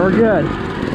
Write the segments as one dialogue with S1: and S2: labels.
S1: we're good.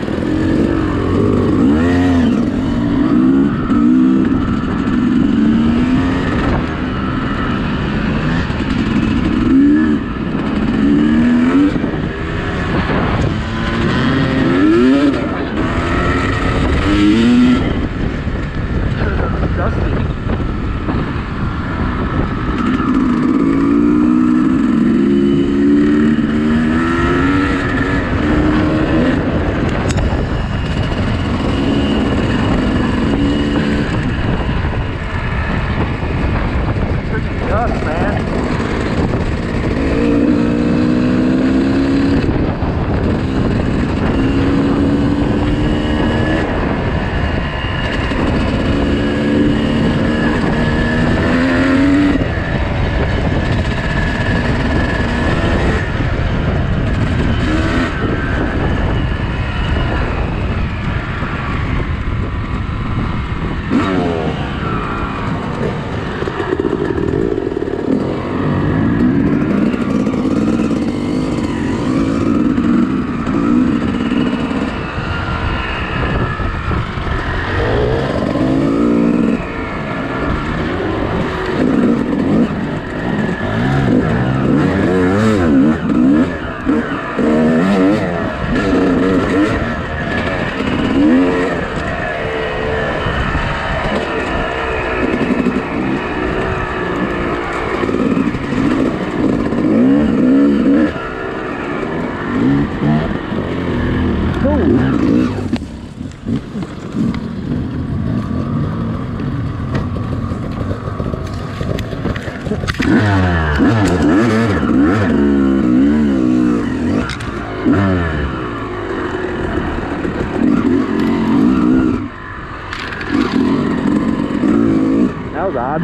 S1: That was odd.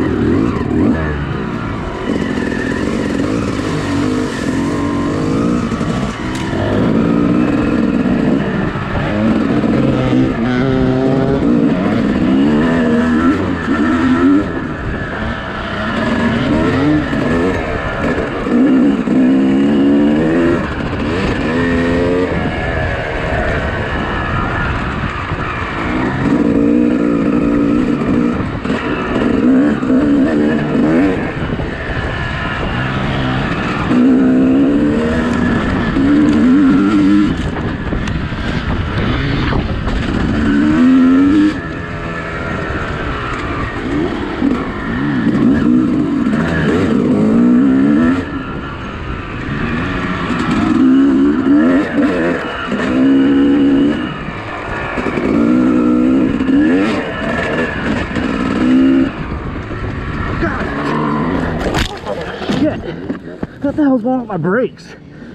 S1: What the hell's going on with my brakes?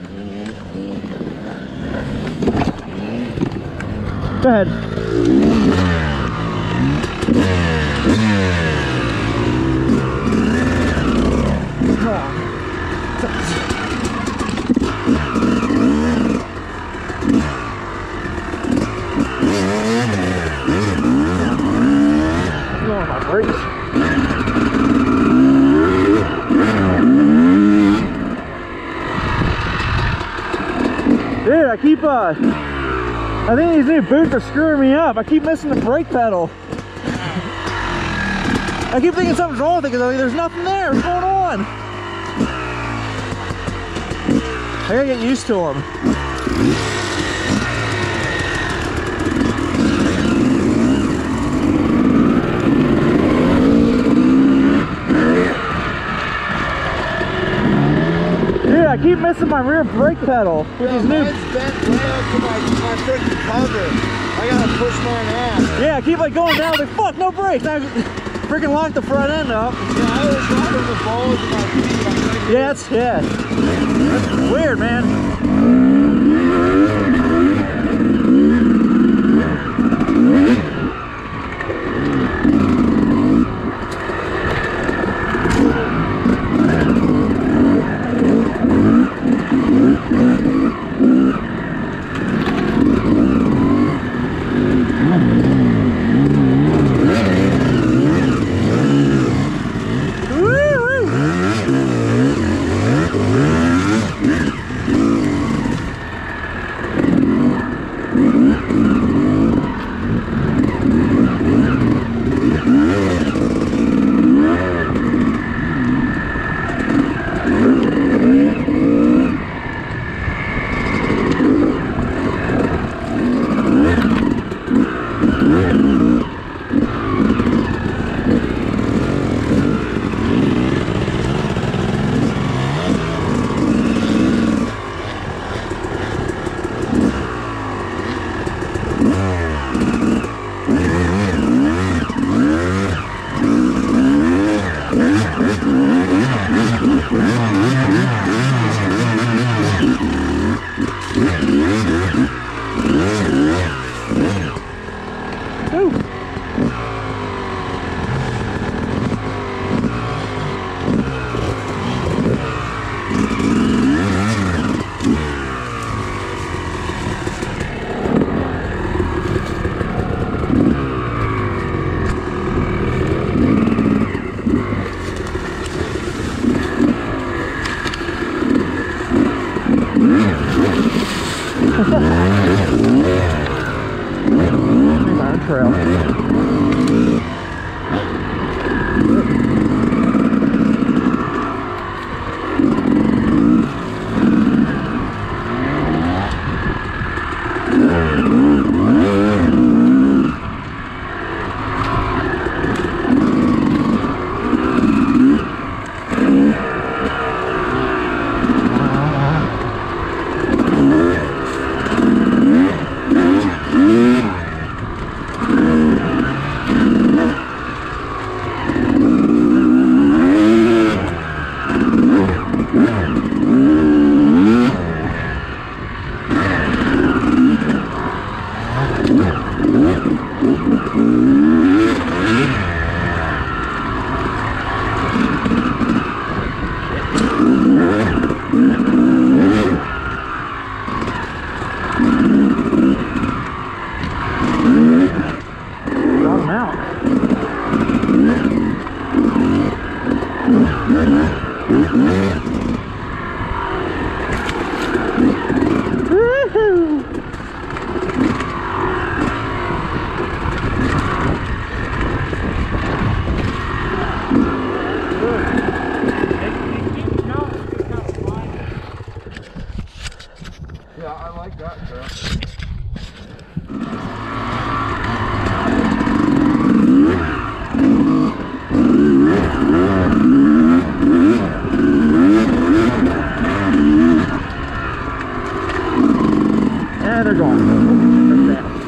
S1: Go ahead. What's going on with my brakes? Dude, I think these new boots are screwing me up. I keep missing the brake pedal. I keep thinking something's wrong with it because there's nothing there. What's going on? I gotta get used to them. I keep missing my rear brake pedal with these new.
S2: Mine's bent way up to my freaking cover. I gotta push mine out.
S1: Yeah, I keep like going down, like fuck, no brakes. I freaking locked the front end up.
S2: Yeah, I was riding the balls of my feet.
S1: Yeah, that's weird, man. Trail.
S2: Yeah, I like that trail.
S1: Yeah, they're gone. They're down.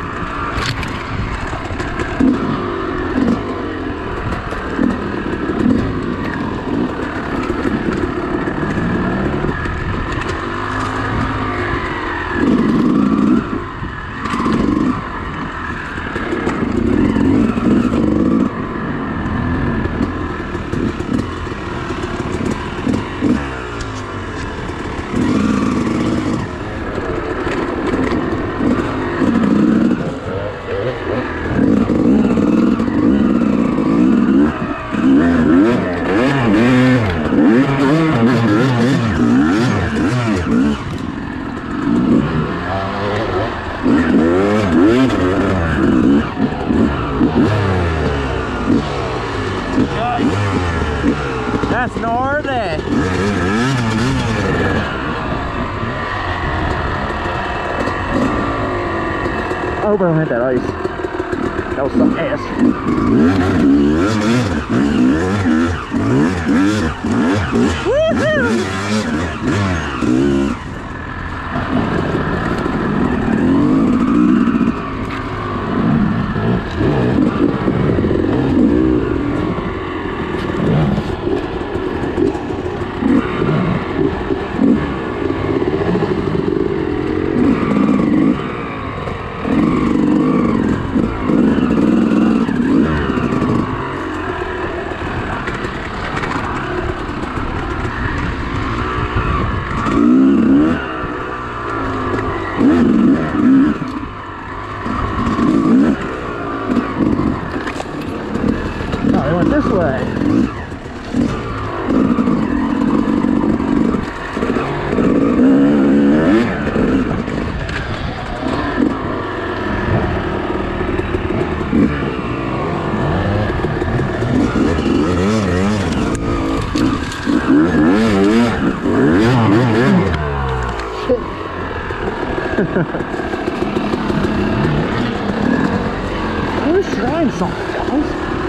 S1: That's gnarly. I hope I don't hit that ice. That was some ass. This way. just trying something, guys.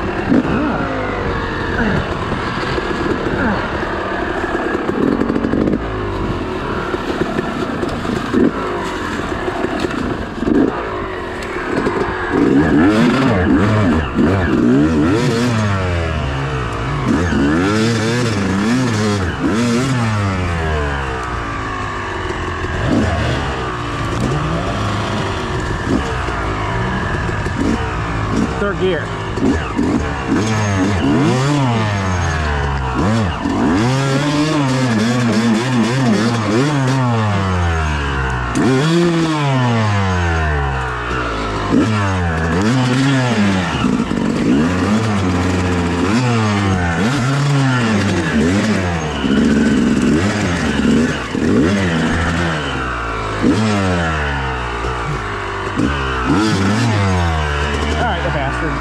S1: Third gear. Alright, the bastard.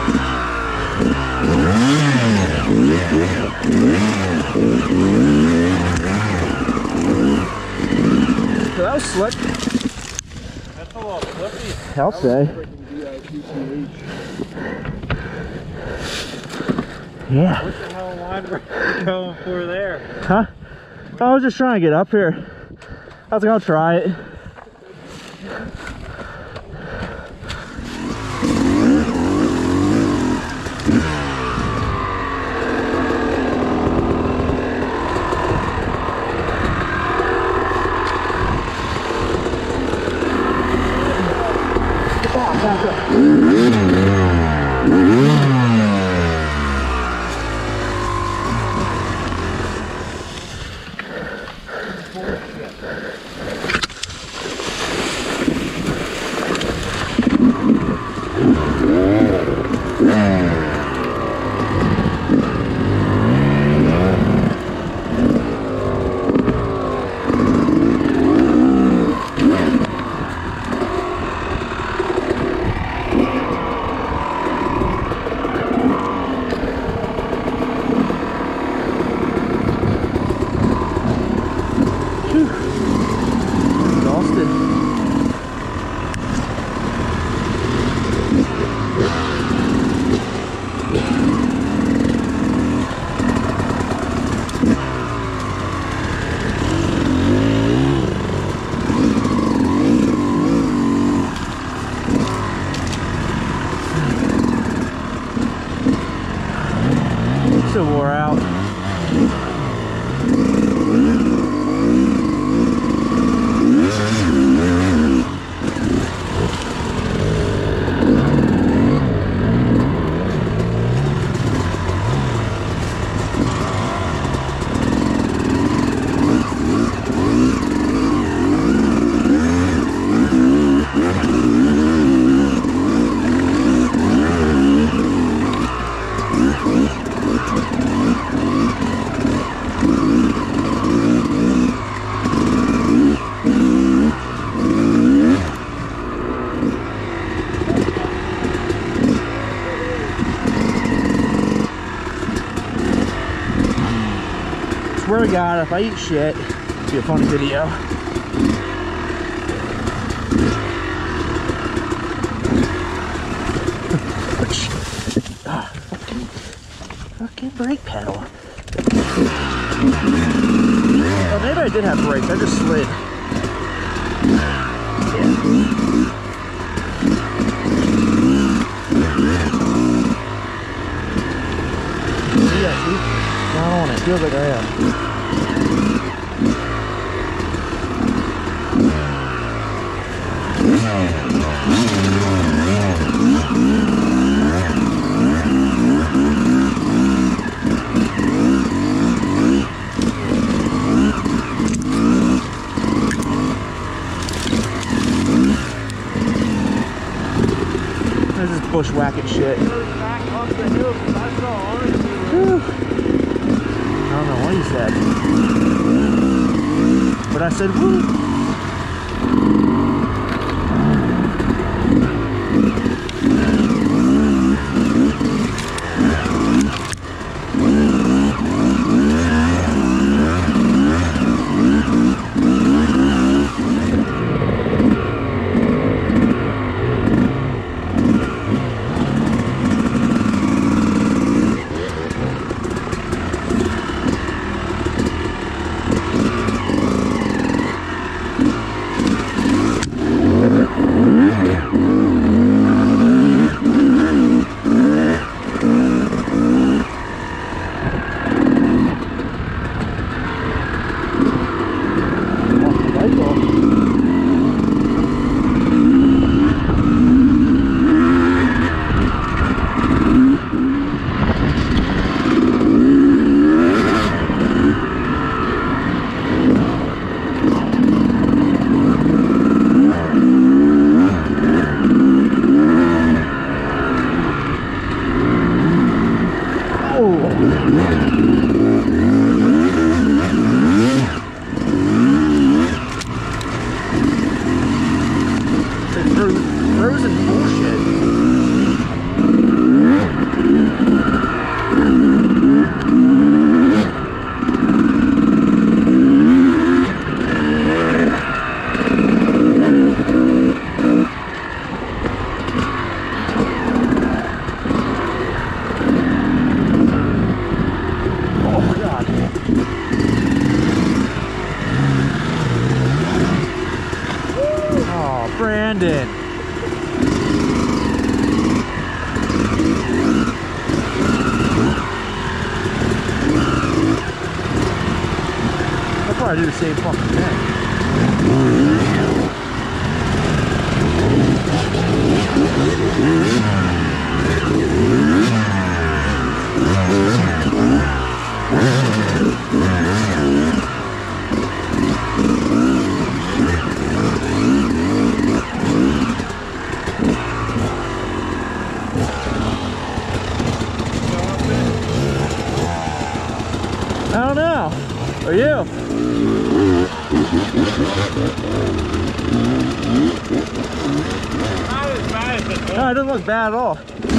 S1: So that was slick.
S2: That's a little flippy.
S1: I'll say. Yeah.
S2: What the hell line were you going for there?
S1: Huh? I was just trying to get up here. I was gonna try it. So wore out. Swear to God, if I eat shit, it'll be a funny video. Fucking brake pedal. Oh, maybe I did have brakes, I just slid. Yeah, see? Not on it. Feels like I am. This is bushwhacking shit.
S2: Back up the hill, I saw orange.
S1: I don't know what he said, but I said woo. Frozen bullshit. Brandon. I'll probably do the same fucking thing. I don't know. Are you?
S3: Not as bad as it looks.
S1: No, it doesn't look bad at all.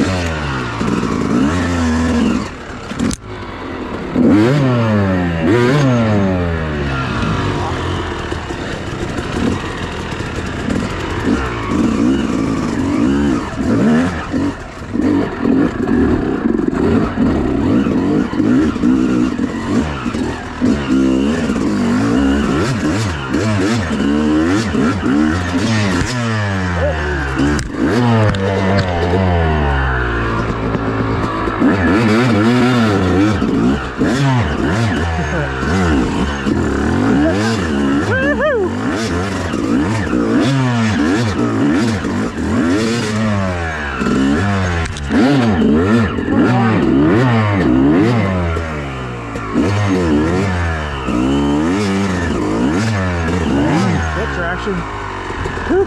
S1: Traction. Woo.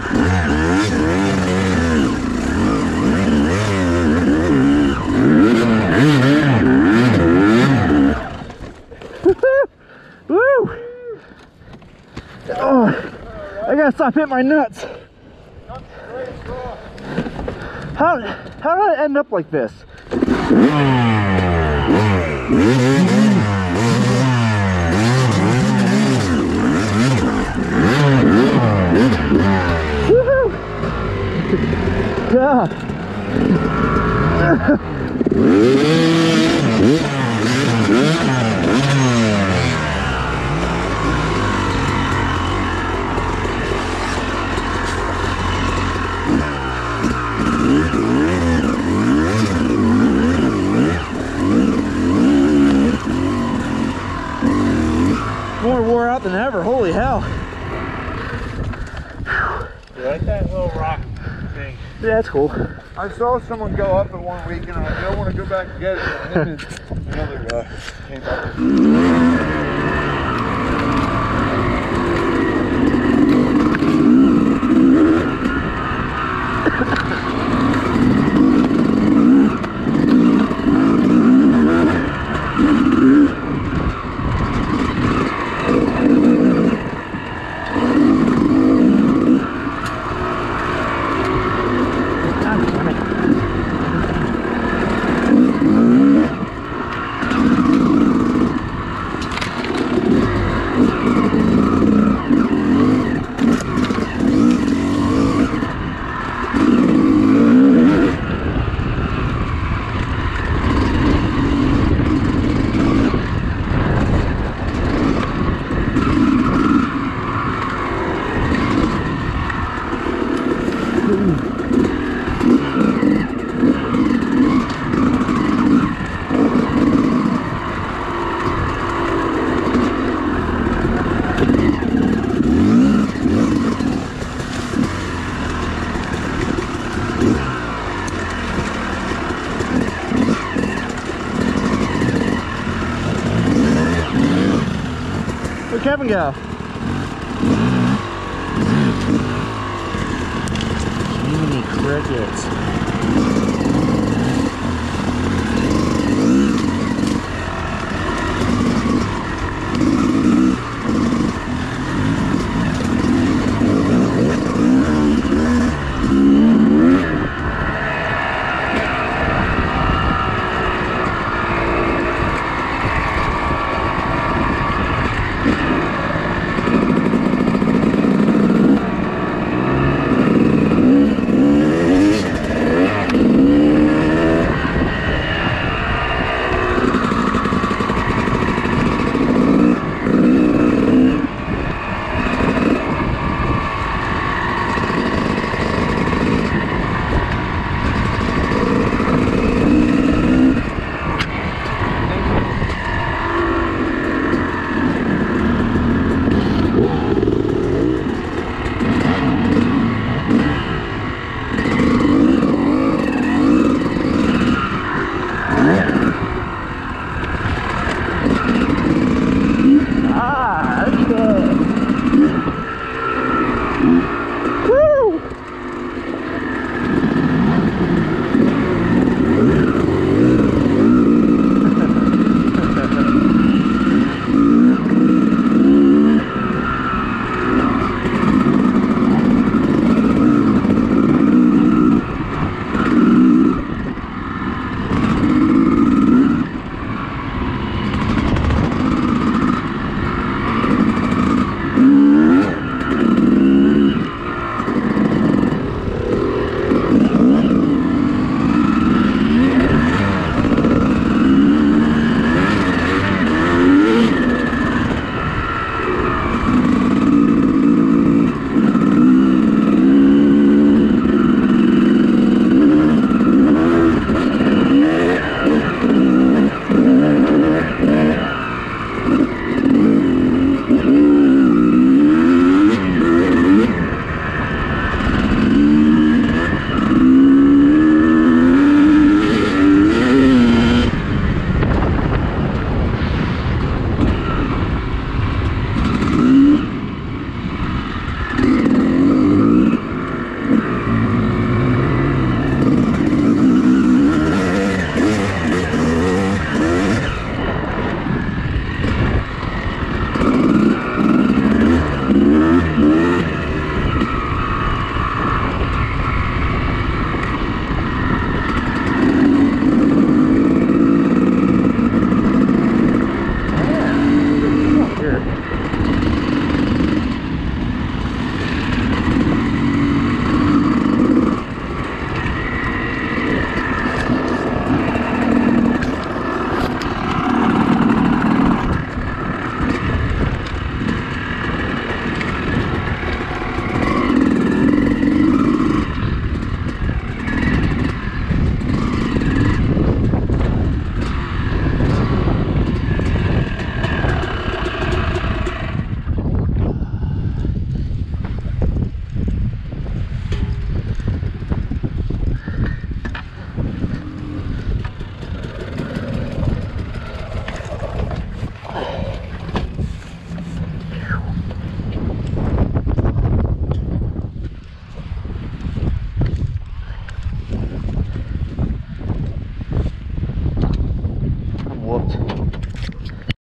S1: Oh, I gotta stop hitting my nuts. How did I end up like this? Woohoo! God. More wore out than ever. Holy hell.
S3: You like that little rock thing?
S1: Yeah, that's cool.
S2: I saw someone go up it one week and I don't want to go back and get it. And then another guy came up. Where'd Kevin go? Jiminy crickets.
S1: whooped.